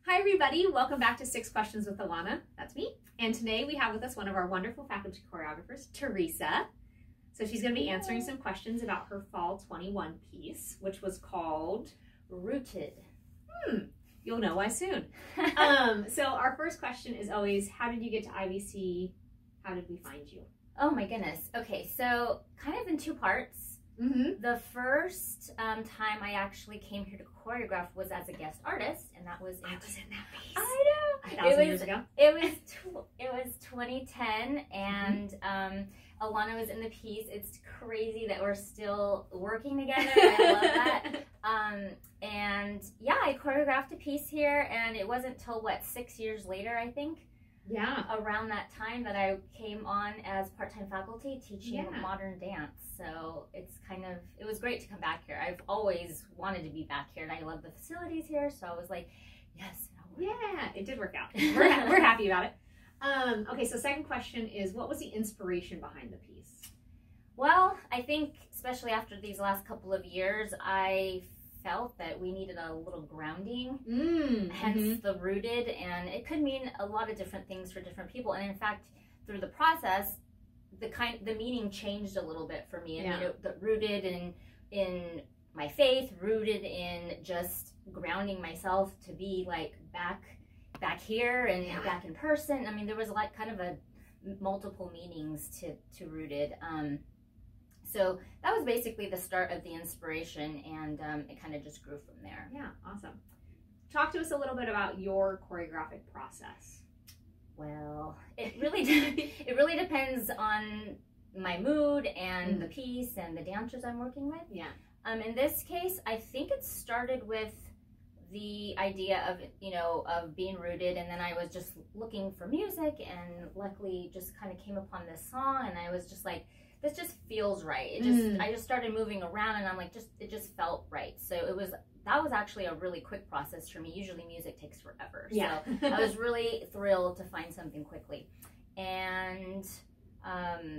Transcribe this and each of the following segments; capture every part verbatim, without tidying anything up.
Hi everybody, welcome back to Six Questions with Alana. That's me. And today we have with us one of our wonderful faculty choreographers, Teresa. So she's going to be answering some questions about her fall twenty-one piece, which was called Rooted. Hmm, you'll know why soon. um, so our first question is always, how did you get to I V C? How did we find you? Oh my goodness. Okay, so kind of in two parts. Mm-hmm. The first um, time I actually came here to choreograph was as a guest artist, and that was in I was in that piece. I know. A thousand it was, years ago. It was tw it was twenty ten, and mm-hmm. um, Alana was in the piece. It's crazy that we're still working together. I love that. Um, and yeah, I choreographed a piece here, and it wasn't till what six years later, I think. Yeah. Around that time that I came on as part-time faculty teaching Yeah. modern dance. So it's kind of, it was great to come back here. I've always wanted to be back here, and I love the facilities here. So I was like, yes. Yeah, it did work out. We're, ha we're happy about it. Um, okay, so second question is, what was the inspiration behind the piece? Well, I think especially after these last couple of years, I felt that we needed a little grounding, mm, hence mm-hmm. the rooted, and it could mean a lot of different things for different people. And in fact, through the process, the kind the meaning changed a little bit for me. I yeah. mean, it, the rooted in in my faith, rooted in just grounding myself to be like back back here and yeah. back in person. I mean, there was like kind of a multiple meanings to to rooted. Um, So that was basically the start of the inspiration, and um, it kind of just grew from there. Yeah, awesome. Talk to us a little bit about your choreographic process. Well, it really it really depends on my mood and mm. the piece and the dancers I'm working with. Yeah. Um, in this case, I think it started with the idea of, you know, of being rooted, and then I was just looking for music, and luckily just kind of came upon this song, and I was just like, this just feels right. It just, mm. I just started moving around, and I'm like, just, it just felt right. So it was, that was actually a really quick process for me. Usually music takes forever. Yeah. So I was really thrilled to find something quickly. And, um,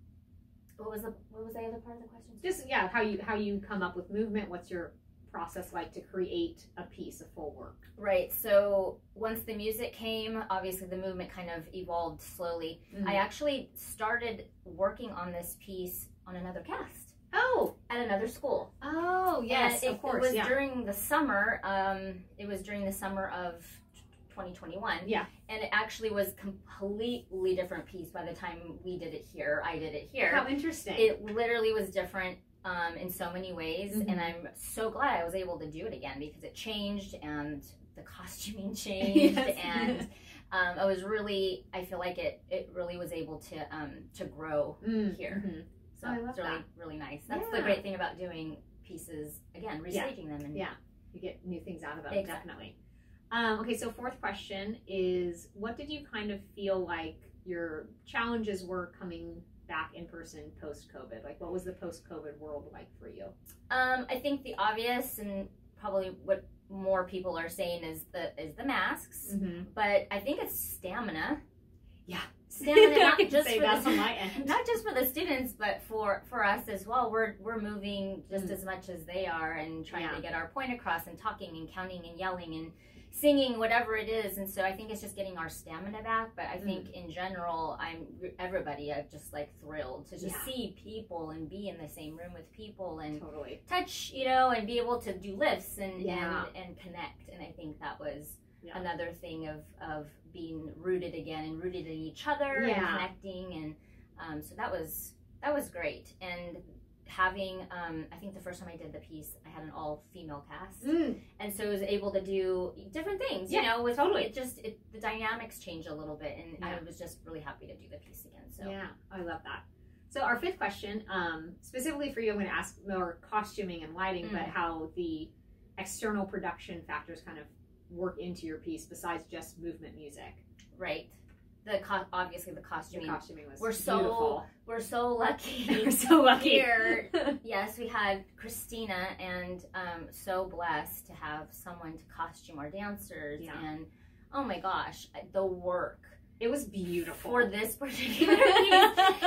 what was the, what was the other part of the question? Just, yeah, how you, how you come up with movement. What's your process like to create a piece of full work? Right. So once the music came, obviously the movement kind of evolved slowly. Mm-hmm. I actually started working on this piece on another cast. Oh, at another school. Oh, yes, and it, of course. It was yeah. during the summer. Um, it was during the summer of twenty twenty-one. Yeah. And it actually was completely different piece by the time we did it here. I did it here. How interesting. It literally was different. Um, in so many ways, mm-hmm. and I'm so glad I was able to do it again because it changed and the costuming changed, yes. and um, I was really, I feel like it it really was able to um, to grow mm-hmm. here. Mm-hmm. So oh, I love it's really that. really nice. That's yeah. the great thing about doing pieces again, restaging yeah. them, and yeah, you get new things out of them. Exactly. Definitely. Um, okay, so fourth question is, what did you kind of feel like your challenges were coming back in person post-COVID? Like, what was the post-COVID world like for you? Um, I think the obvious, and probably what more people are saying, is the is the masks. Mm-hmm. But I think it's stamina. Yeah, stamina. Not just say for that's the, on my end. Not just for the students, but for for us as well. We're we're moving just mm-hmm. as much as they are, and trying yeah. to get our point across, and talking and counting and yelling and singing, whatever it is. And so I think it's just getting our stamina back. But I think mm. in general, I'm everybody I'm just like thrilled to just yeah. see people and be in the same room with people and totally touch, you know, and be able to do lifts and yeah. and, and connect. And I think that was yeah. another thing of of being rooted again, and rooted in each other yeah. and connecting. And um, so that was that was great. And having, um, I think the first time I did the piece, I had an all-female cast, mm. and so I was able to do different things. You yeah, know, with totally. It just it, the dynamics changed a little bit, and yeah. I was just really happy to do the piece again. So yeah, I love that. So our fifth question, um, specifically for you, I'm going to ask more costuming and lighting, mm. but how the external production factors kind of work into your piece besides just movement music. Right. The co obviously the costuming. The costuming was we're so beautiful. We're so lucky. We're so lucky here. Yes, we had Christina, and um, so blessed to have someone to costume our dancers. Yeah. And oh my gosh, the work. It was beautiful For this particular piece. I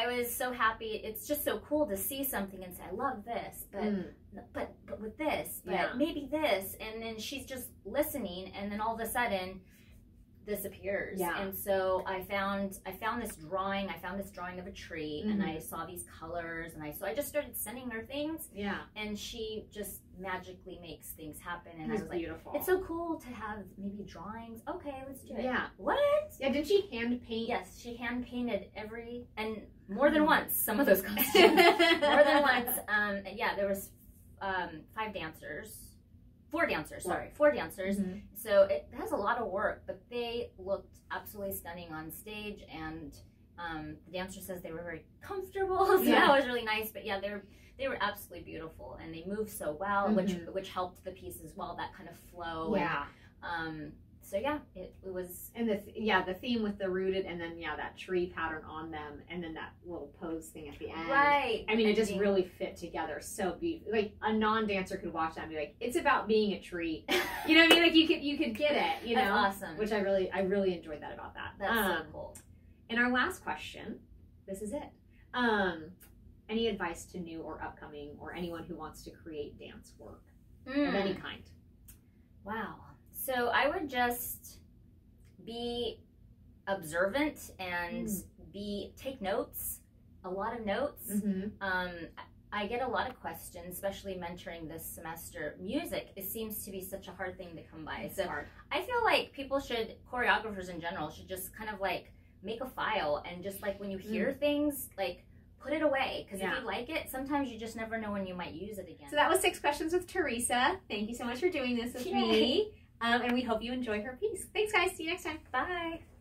I was so happy. It's just so cool to see something and say, I love this, but Mm. but but with this, but Yeah. maybe this, and then she's just listening, and then all of a sudden this appears. Yeah. And so I found I found this drawing. I found this drawing of a tree, Mhm. and I saw these colors, and I so I just started sending her things, Yeah. and she just magically makes things happen. And It I was was like, beautiful. it's so cool to have maybe drawings. Okay, let's do it. Yeah. What? Yeah, did she hand paint? Yes, she hand painted every and more than Mm. once. Some of those costumes, more than once. Um, yeah, there was um, five dancers, four dancers. Sorry, four dancers. Mhm. So it has a lot of work, but they looked absolutely stunning on stage, and um, the dancer says they were very comfortable. So Yeah. that was really nice. But yeah, they were they were absolutely beautiful, and they moved so well, Mhm. which which helped the piece as well. That kind of flow. Yeah. And, um, so yeah, it, it was. And the th- yeah, the theme with the rooted, and then yeah, that tree pattern on them, and then that little pose thing at the end. Right. I mean, it just Ending. really fit together so beautiful. Like a non-dancer could watch that and be like, "It's about being a tree." You know what I mean? Like you could you could get it. You know, That's awesome. which I really I really enjoyed that about that. That's um, so cool. And our last question, this is it. Um, any advice to new or upcoming or anyone who wants to create dance work of any Mm. kind? Wow. So I would just be observant and Mm. be take notes, a lot of notes. Mm-hmm. Um, I get a lot of questions, especially mentoring this semester. Music, it seems to be such a hard thing to come by. It's So hard. I feel like people should, choreographers in general, should just kind of like make a file and just like when you hear things, like put it away. Because Yeah. if you like it, sometimes you just never know when you might use it again. So that was six questions with Teresa. Thank you so much for doing this with Yay. me. Um, and we hope you enjoy her piece. Thanks, guys. See you next time. Bye.